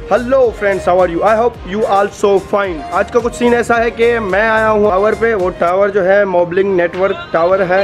Hello friends, how are you? I hope you also fine. आज का कुछ सीन ऐसा है कि मैं आया हूँ टावर पे। वो टावर जो है मोबलिंग नेटवर्क टावर है।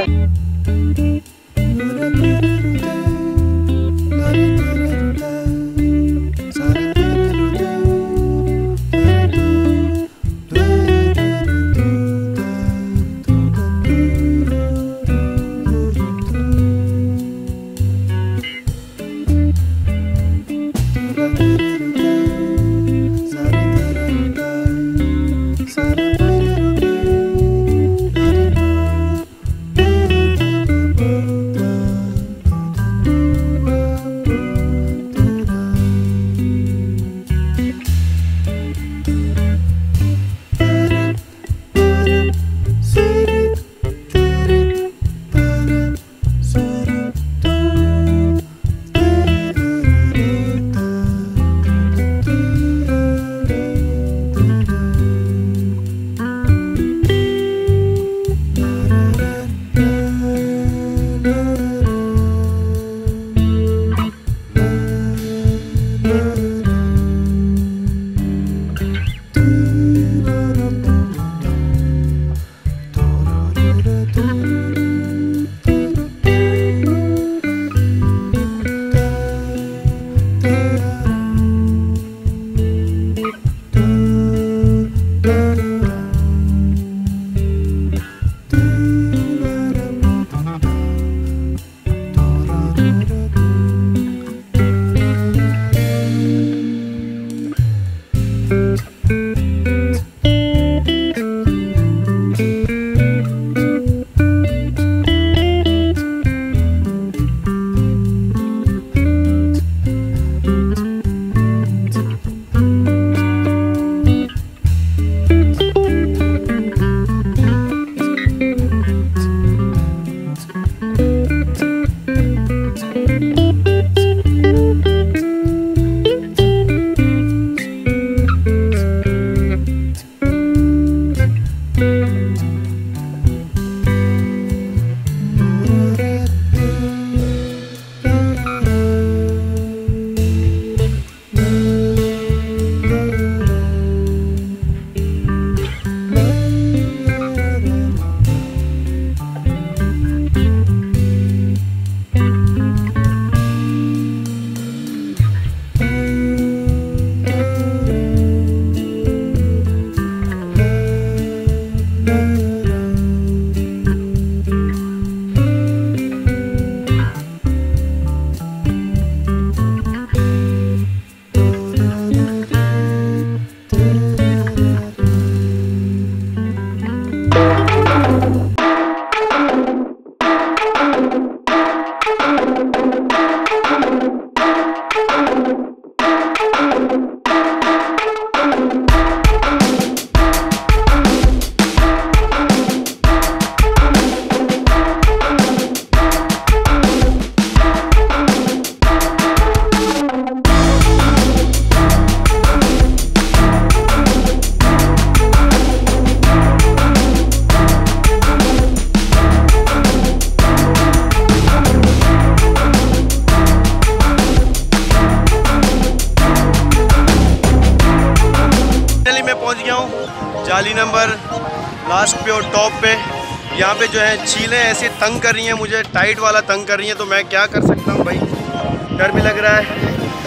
जाली नंबर लास्ट पे और टॉप पे। यहाँ पे जो है चीलें ऐसे तंग कर रही हैं मुझे, टाइट वाला तंग कर रही हैं, तो मैं क्या कर सकता हूँ भाई, डर भी लग रहा है।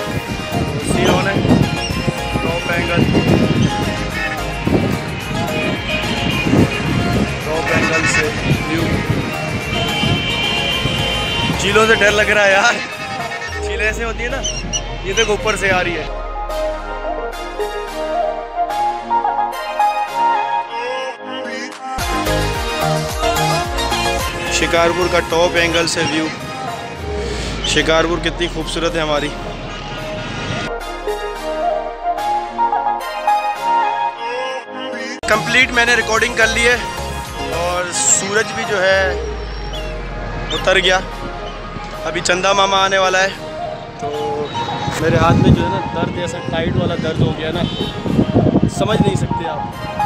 सी ऑन है टॉप एंगल से व्यू। चीलों से डर लग रहा है यार, चीलें ऐसे होती है ना, ये देखो ऊपर से आ रही है। शिकारपुर का टॉप एंगल से व्यू। शिकारपुर कितनी खूबसूरत है हमारी। कंप्लीट मैंने रिकॉर्डिंग कर ली है और सूरज भी जो है उतर गया। अभी चंदा मामा आने वाला है, तो मेरे हाथ में जो है ना दर्द, ऐसा टाइट वाला दर्द हो गया ना, समझ नहीं सकते आप।